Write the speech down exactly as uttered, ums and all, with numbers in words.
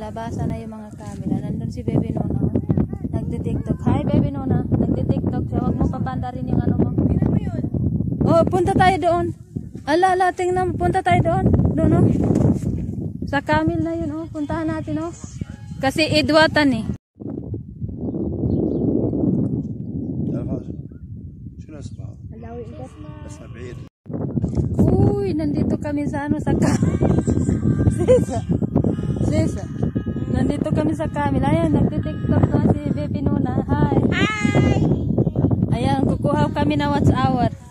nabasa na yung mga camera. Nandun si Baby Nona. Nagtitiktok. Hi Baby Nona. Nagtitiktok siya. Huwag mo papanda rin yung ano mo. Oh, punta tayo doon. Ala, ala, tingnan mo. Punta tayo doon. Doon, oh. Sa Camel na yun, oh. Puntahan natin, oh. Kasi idwatan, eh. Uy, nandito kami sa ano, sa Camel. Sisa. Sisa. Nandito kami sa Camel. Ayan, nagtitiktok na si Baby Nona. Hi. Hi. Ayan, kukuha kami na watch hour.